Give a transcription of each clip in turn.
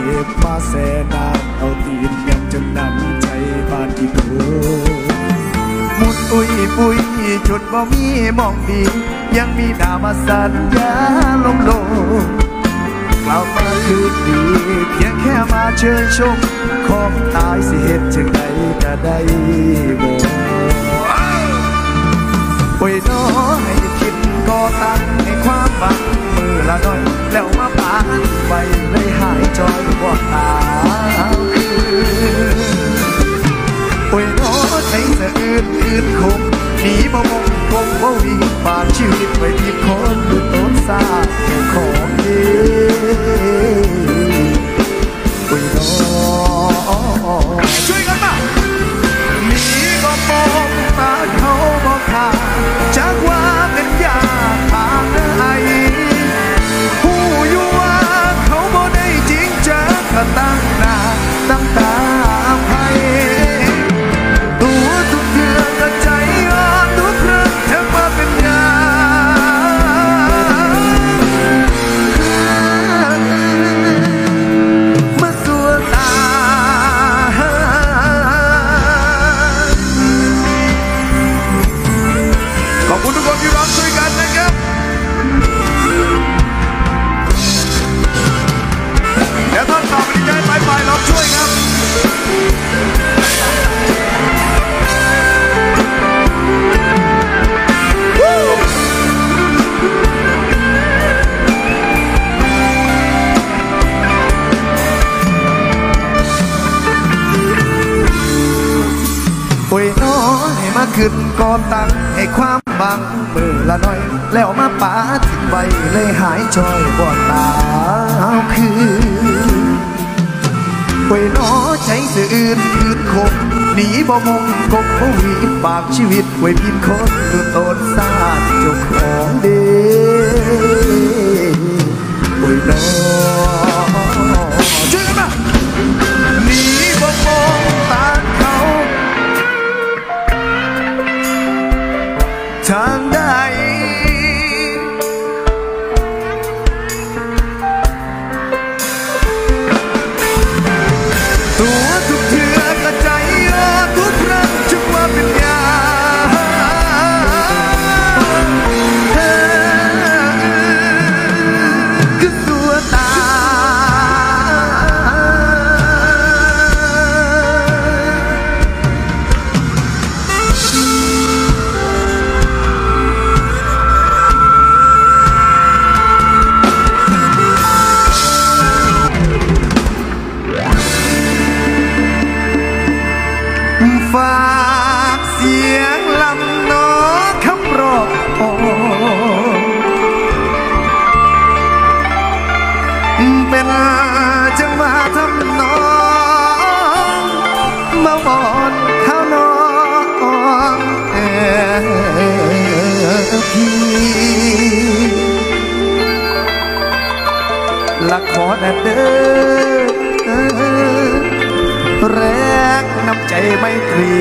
บมาแสนาเอาตีนยังจนนั้นใจบานที่โผมุดอุ้ยปุยจุดบ่มีมองดียังมีดามาสัญญาลงโลกกลับมาคืนดีเพียงแค่มาเชิญชมของตายสิเหตุจึงใดก็ได้บอกโอ้ยน้อให้คิดก่อตั้งให้ความหวังมือละน้อยแล้วมาปานไปเลยหายจอยบ่ตาโอ้ยน้อใจสะอื้นอื้นคมหนีบ่มงคงบ่วิ่งฝากชีวิตไว้ที่คนดูต้นซาเจ้าของดีโอ้ยน้อช่วยกันมาหนีบ่มองตาเขาบ่ขาดจากว่าเป็นยาทางไหนผู้อยู่ว่าเขาบ่ได้จริงจังก็ตั้งหน้าตั้งตาภัยตัวทุกเดือนก็ใจอ่อนทุกเรื่องเธอมาเป็นยามาสัวตาขอบคุณทุกคนที่ร้องช่วยกันนะครับเดี๋ยวท่อนต่อไปนี้จะให้ไปร้องช่วยครับโอ้ยน้อให้มาขึ้นก่อตั้งให้ความบังมือละน้อยแล้วมาปาทิ้งไว้เลยหายจอยบ่ตาคือโอ้ยน้อใจสะอื้นคืนคงหนีบ่มงกบบ่วีฝากชีวิตไว้พิมพ์คนดูต้นซาเจ้าของเด้โอ้ยน้อช่วยกันมาหนีบ่มองตาเขาทางใดตัวทุกเทือกก็ใจอ่อนทุกครั้งจึงว่าเป็นยาคือตัวตาฝากเสียงลำน้อคำร้องเป็นจังหวะทำนองมาวอนข้าวน้องพี่ละขอเด้อแรกน้ำใจไม่ตรี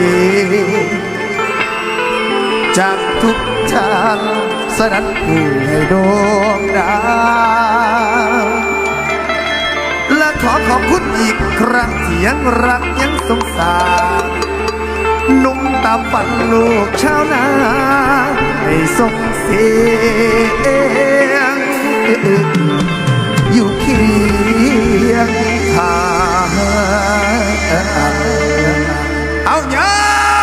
จากทุกชาติสนันผู้ให้ดวงดาวและขอขอบคุณอีกครั้งที่ยังรักยังสงสารนุ่มตามฝันลูกชาวนาให้ส่งเสียงอยู่เคียงข้างเอาเงา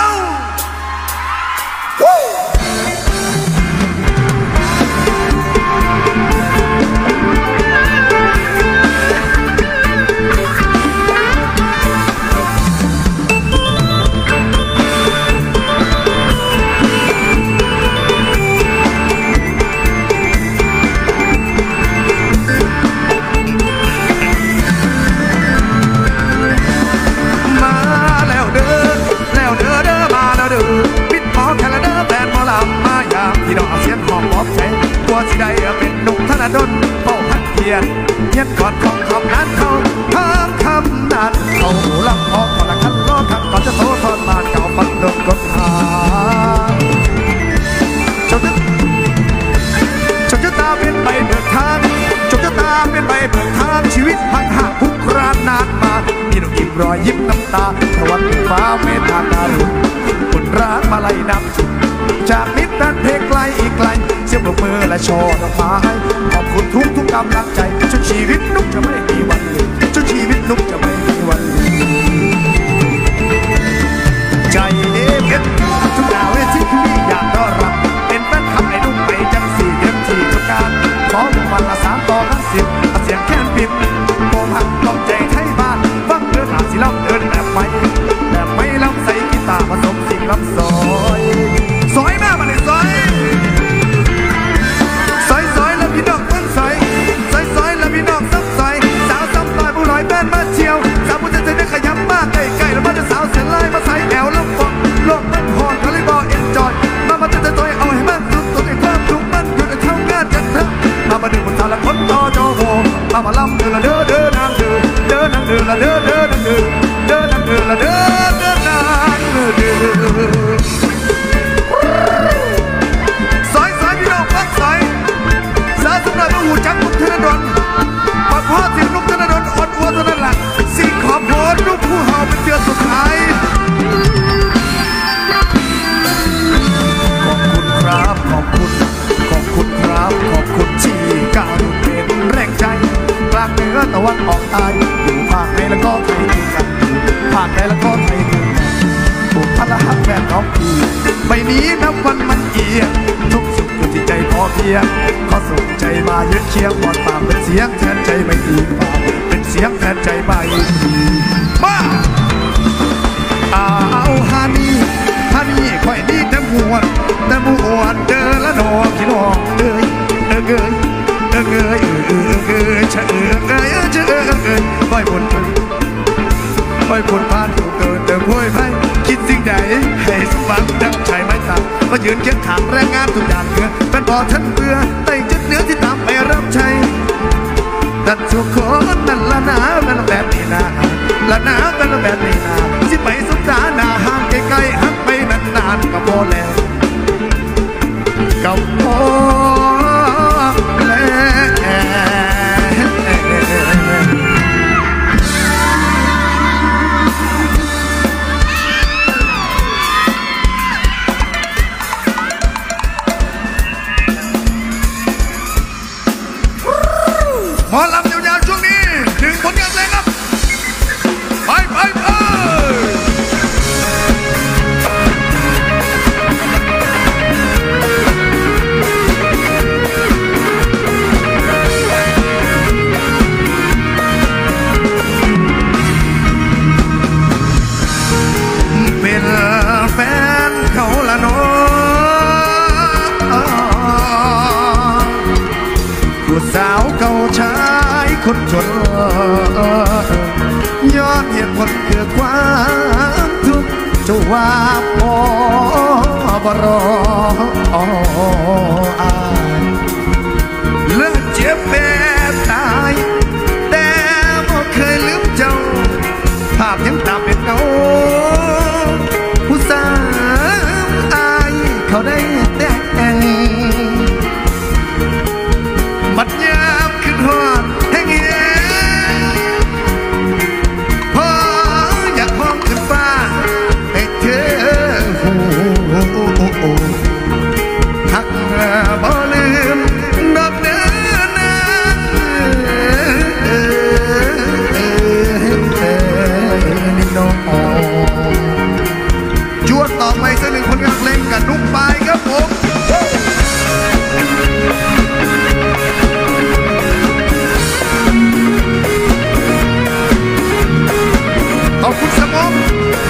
พี่น้องเสียงของปอบใจกลัวสิได้เป็นหนุ่มธนดลเป้าพันเทียนเย็นกอดของคำนั้นเขาทางคำนั้นเขาลำพองก่อนละคันล้อคันก่อนจะโตทอนบานเก่าปันดงกดหาจงชะตาเป็นใบเบิกทางจงชะตาเป็นใบเบิกทางชีวิตพังหักทุกครั้งรอยยิ้มน้ำตาตะวันฟ้าเมตตาการุณคุณรักมาไล่นำจากนิทานเพลงไกลอีกไกลเสียงปรบมือและช่อดอกไม้ขอบคุณทุกกำลังใจจนชีวิตนุ๊กจะไม่มีวันลืมจนชีวิตนุ๊กจะไม่มีวันลืมใจทุกดาวเวทีที่มีอยากต้อนรับเป็นแฟนคลับไอ้นุ่มไปจังสี่เต็มที่ทุกการขอวันละ3 ต่อ 50เสียงแค่นปิดโกหักต้องใจไทยบ้านฟังเดินหาสิลำเดินแบบไม่ลำใส่กีตาร์ผสมสิ่งลำซอยแม่มาเลยซอยแล้วพี่น้องเพิ่งซอยแล้วพี่น้องซับซอยสาวซับซอยผู้น้อยแป้นมาเที่ยวสาวผู้ใจได้ขยับมากใกล้แล้วมาจะสาวเสียลายมาใส่แอวลำฟองโลกมันพอนเขาเลยบอกเอ็นจอยมาจะตัวเอาให้มากสุดตัวไอ้ความทุกข์มันอยู่ในเท่างานกันเถอะมาดึงคนสาวละคนต่อโจโหมาลำเดินละเด้อนางเดินนางเดินละเด้อนางเดินนางเดินละเด้อนางเดินซอยพี่น้องฟังซอยสาวสำหรับผู้หูจักนุ๊กธนดลปากพ่อสินุ๊กธนดลอดอัวตัวนั้นแหละสิ่งขอโพสลูกผู้เห่าเป็นเดือนสุดท้ายขอบคุณครับขอบคุณครับขอบคุณที่การเป็นแรงใจกลางเหนือตะวันออกใต้อยู่ภาคไหนแล้วก็ไทยคือกันภาคไหนแล้วก็ไทยคือกันบุกพละหักแฟนน้องพี่ไม่มีนับวันมันเอียงทุกสุขอยู่ที่ใจพอเพียงขอส่งใจมายืนเคียงบอดปากเป็นเสียงแทนใจไม่ดีปากเป็นเสียงแทนใจไม่ดีมาเอาฮานี่ค่อยดีแต่มวนเดินละน้องพี่น้องเอ้ยเชะค่อยบนผ่านถูกเกินเติมห้วยไพ่คิดสิ่งใดให้สมหวังดังใจไม่ตามก็ยืนเคียงข้างแรงงานทุกอย่างเพื่อเป็นพอท่านเบื่อแต่จุดเนื้อที่ตามไปรับใช้ตัดทุกคนนั่นละนะเป็นแบบนี้นะละนะเป็นแบบนี้นะสิไปสุดาหน้าห่างไกลๆหักไปนานๆก็พอแล้วก็พอหมอลำยาวๆช่วงนี้ถึงผลงานเพลงครับไปเป็นแฟนเขาละน้องผู้สาวเก่าชายคนจนย้อนเหตุผลคือความทุกข์จะว่าพอบรอเลิกเจ็บแบบตายแต่บ่เคยลืมเจ้าภาพยังตามเป็นเงาผู้สาวอายเขาได้แต่งบัดยามขึ้นหอดแห่งเย็นพออยากมองขึ้นฟ้าให้เธอหักบ่ลืมดอกเดินนั้นนี่น้องจวดต่อไปสักหนึ่งผลงานเพลงกับนุ๊กปายครับผมขอบคุณสมอง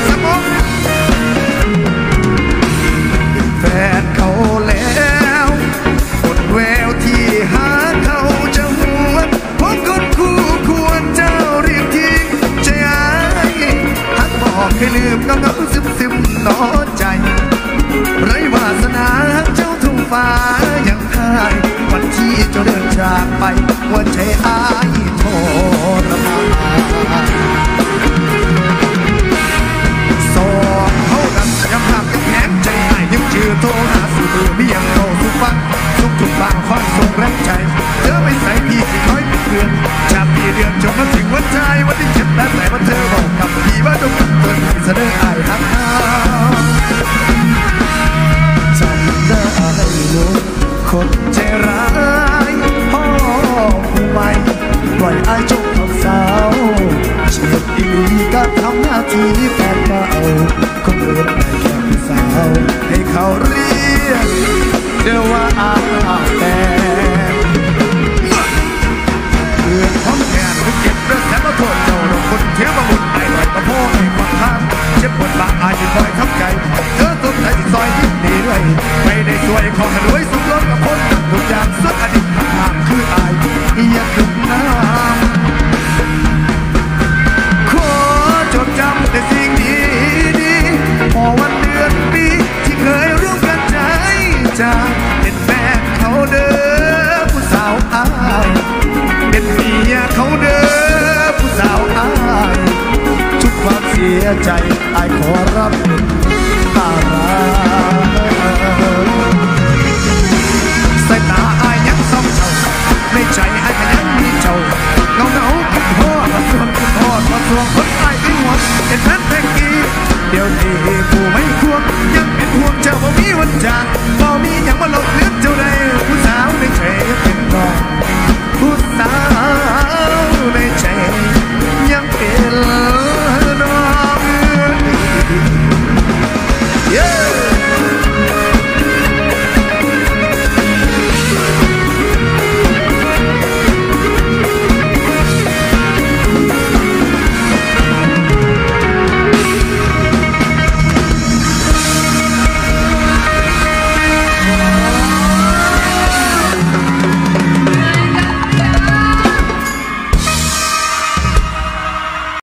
แฟนเขาแล้วหมดแววที่หาเขาจะหวนเพราะคนคู่ควรเจ้าเรียกทิ้งใจอายหักบอกให้ลืมเงาซึมๆน้อใจไร้วาสนาเจ้าทุ่งฟ้ายังคายวันที่เจ้าเดินจากไปหัวใจอายทรมานยังภาพยังแข็งใจหายยิ้มชื่อโทรหาสู่มือไม่ยังเข้าสู่ฟังทุกบางคอยส่งแรงใจเธอไม่ใส่พี่ที่คอยเป็นเพื่อนจากปีเดือนจนมาถึงวันใจวันที่7และ8วันเธอบอกกับปล่อยอายจงทำสาวเฉียบอีก็ทำหน้าที่แฟนเก่าคนอื่นได้แค่ผู้สาวให้เขาเรียกเดี๋ยวว่าอาแต่เพื่อนของแทนทุกเก็บเรื่องแสนมาโทษเจ้าเราคนเที่ยวมาบุญไอ้ลอยมาพ่อให้ความทางเจ็บปวดบางอายจะคอยทับใจเธอสนใจที่ซอยยิ้มดีด้วยไม่ได้สวยของรวยสุขล้นกับคนทุกอย่างสุดอดีตห่างคืออายอย่าถึงน้ำขอจดจำแต่สิ่งดีๆพอวันเดือนปีที่เคยร่วมกันใจจากเป็นแฟนเขาเด้อผู้สาวอายเป็นเมียเขาเด้อผู้สาวอายทุกความเสียใจอายขอรับเป็นตารา